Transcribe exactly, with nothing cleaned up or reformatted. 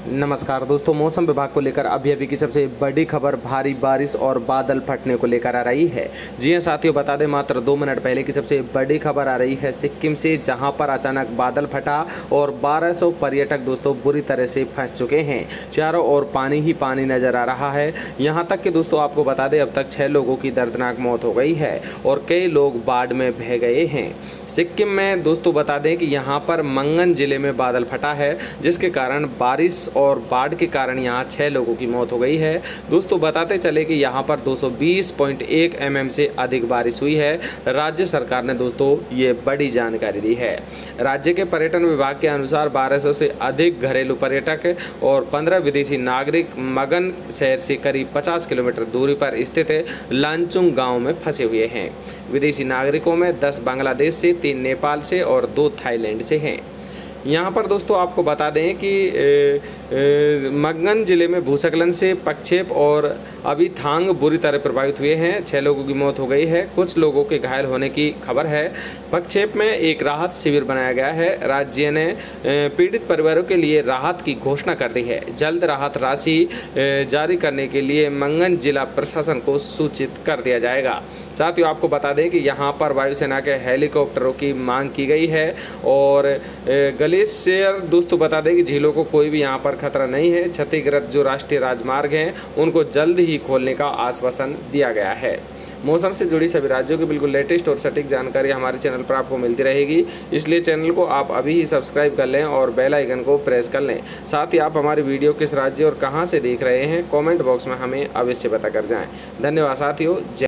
नमस्कार दोस्तों, मौसम विभाग को लेकर अभी अभी की सबसे बड़ी खबर भारी बारिश और बादल फटने को लेकर आ रही है। जी हां साथियों, बता दें मात्र दो मिनट पहले की सबसे बड़ी खबर आ रही है सिक्किम से, जहां पर अचानक बादल फटा और बारह सौ पर्यटक दोस्तों बुरी तरह से फंस चुके हैं। चारों ओर पानी ही पानी नजर आ रहा है। यहां तक कि दोस्तों आपको बता दें अब तक छः लोगों की दर्दनाक मौत हो गई है और कई लोग बाढ़ में बह गए हैं। सिक्किम में दोस्तों बता दें कि यहाँ पर मंगन जिले में बादल फटा है, जिसके कारण बारिश और बाढ़ के कारण यहाँ छः लोगों की मौत हो गई है। दोस्तों बताते चले कि यहाँ पर दो सौ बीस पॉइंट एक एम एम से अधिक बारिश हुई है। राज्य सरकार ने दोस्तों ये बड़ी जानकारी दी है। राज्य के पर्यटन विभाग के अनुसार बारह सौ से अधिक घरेलू पर्यटक और पंद्रह विदेशी नागरिक मगन शहर से करीब पचास किलोमीटर दूरी पर स्थित लांचुंग गांव में फंसे हुए हैं। विदेशी नागरिकों में दस बांग्लादेश से, तीन नेपाल से और दो थाईलैंड से हैं। यहाँ पर दोस्तों आपको बता दें कि ए, ए, मंगन जिले में भूस्खलन से पक्षेप और अभी थांग बुरी तरह प्रभावित हुए हैं। छः लोगों की मौत हो गई है, कुछ लोगों के घायल होने की खबर है। पक्षेप में एक राहत शिविर बनाया गया है। राज्य ने पीड़ित परिवारों के लिए राहत की घोषणा कर दी है। जल्द राहत राशि जारी करने के लिए मंगन जिला प्रशासन को सूचित कर दिया जाएगा। साथ ही आपको बता दें कि यहाँ पर वायुसेना के हेलीकॉप्टरों की मांग की गई है और ग्लेशियर दोस्तों बता दें कि झीलों को कोई भी यहाँ पर खतरा नहीं है। क्षतिग्रस्त जो राष्ट्रीय राजमार्ग हैं उनको जल्द ही खोलने का आश्वासन दिया गया है। मौसम से जुड़ी सभी राज्यों की बिल्कुल लेटेस्ट और सटीक जानकारी हमारे चैनल पर आपको मिलती रहेगी, इसलिए चैनल को आप अभी ही सब्सक्राइब कर लें और बेल आइकन को प्रेस कर लें। साथ ही आप हमारी वीडियो किस राज्य और कहां से देख रहे हैं कमेंट बॉक्स में हमें अवश्य बता कर जाएं। धन्यवाद साथियों।